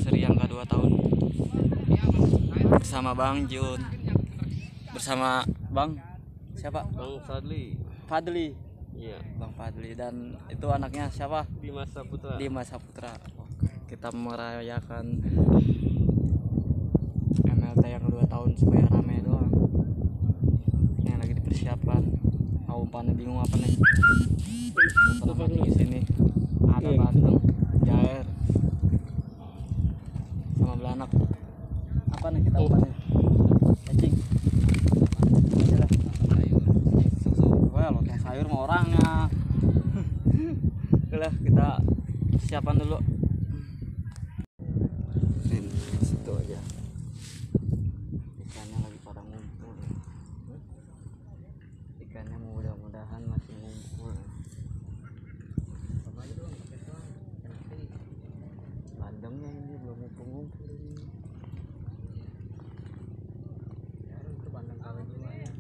anniversary yang kedua tahun bersama Bang Jun, bersama Bang siapa? Bang Fadli. Iya. Bang Fadli, dan itu anaknya siapa? Dimas Saputra. Oke, kita merayakan MLT yang kedua tahun supaya rame doang. Yang lagi dipersiapkan. Mau umpannya bingung apa nih? Pernah di sini ada Bandeng, Jair, sama Belanak. Apa nih kita umpannya? Cacing. Ajalah. Susu. Wah, lontong sayur sama orangnya. Udah, kita siapan dulu. Situ aja. Ikannya lagi pada ngumpul. Ikannya mudah-mudahan masih ngumpul. Bandengnya ini belum ngumpul-ngumpul ini. Ya, itu bandeng kawin dulu ya.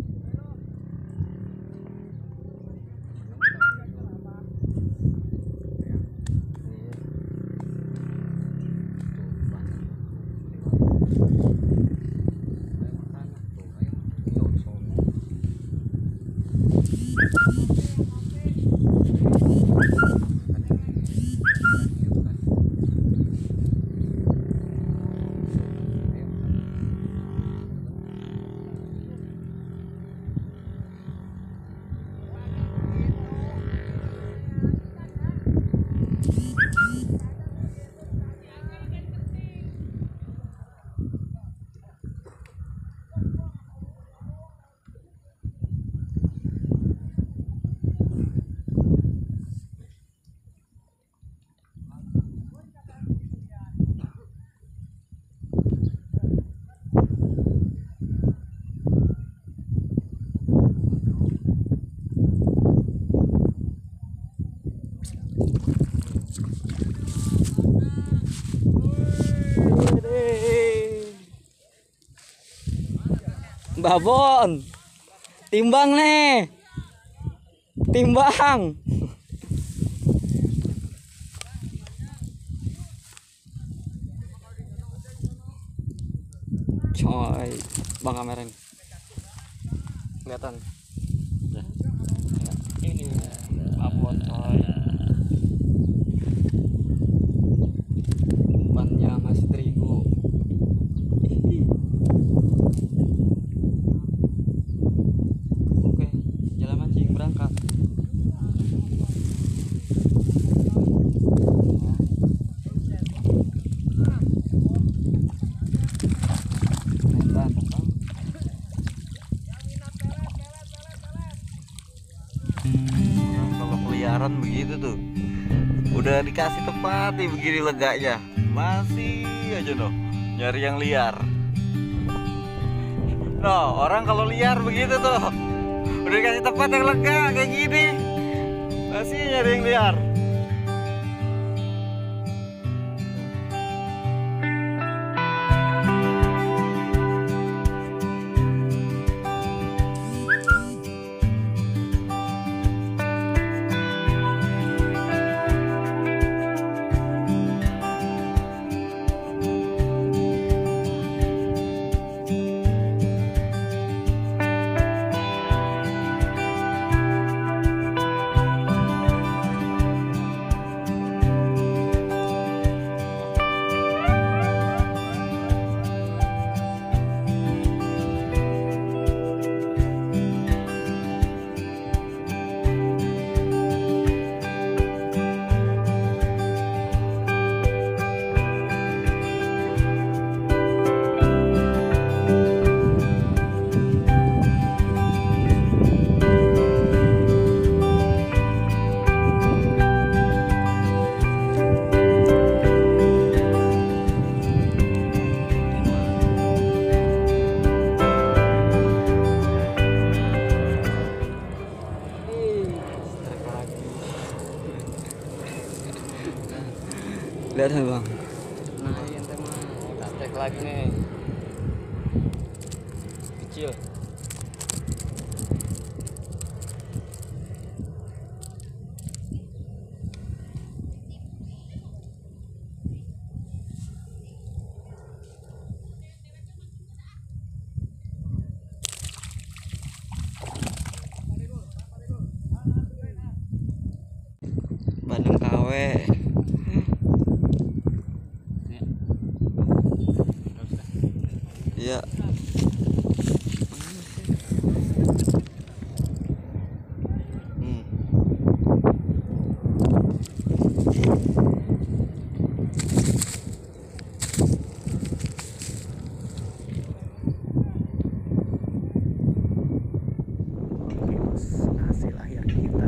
Babon, timbang nih, timbang. Coy, bang kamera nih, kelihatan. Ya. Ini babon coy. Umpannya masih terigu. Berangkat. Kalau peliharaan begitu tuh, udah dikasih tempat nih begini leganya, masih aja noh nyari yang liar. No, orang kalau liar begitu tuh, udah dikasih tempat yang lega kayak gini, masih nyari yang liar. Lihat bang. Nah ini ente mah kita cek lagi nih. Kecil. Iya. Hasil akhir kita.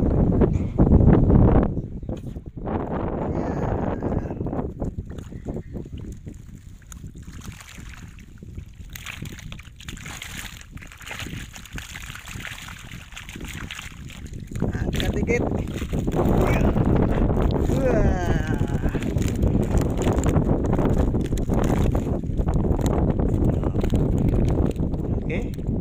Angkat dikit. Wah. Oke.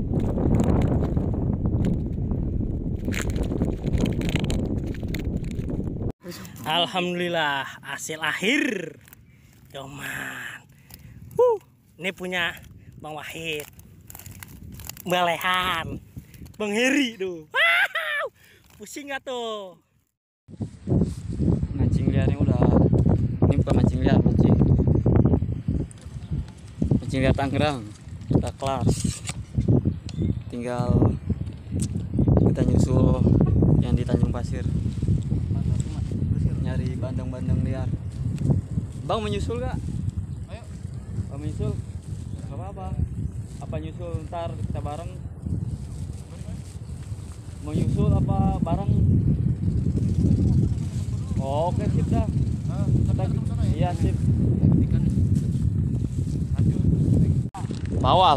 Alhamdulillah hasil akhir Yoman. Ini punya Bang Wahid, Mbak Lehan, Bang Heri tuh. Wow, pusing gak tuh? Mancing liarnya udah, ini bukan mancing liar, mancing liar Tangerang udah kelar, tinggal kita nyusul yang di Tanjung Pasir, nyari bandeng-bandeng liar. Bang menyusul gak? Ayo. Bang menyusul? Gak apa-apa. Apa nyusul ntar kita bareng? Mau nyusul apa bareng? Oh, oke sip dah. Iya sip. Bawal.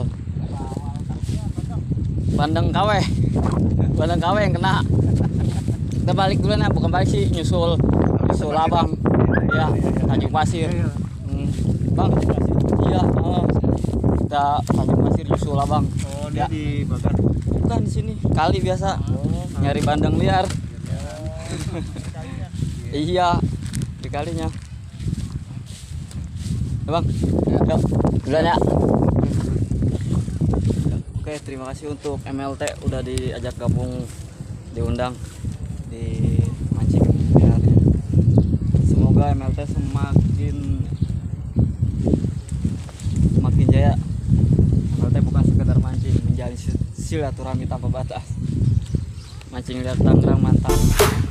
Bandeng KW. Bandeng KW yang kena. Kita balik dulu nah, bukan balik sih, nyusul abang. Ya, Tanjung Pasir. Bang, iya, kita Tanjung Pasir nyusul abang. Oh, dia di Bagan. Bukan di sini, kali biasa. Nyari bandeng liar. Iya, di kalinya. Ya, Bang. Yuk, duluan ya. Oke, terima kasih untuk MLT udah diajak gabung, diundang di mancing liar. Semoga MLT semakin jaya. MLT bukan sekedar mancing, menjalin silaturahmi tanpa batas. Mancing liar Tangerang mantap.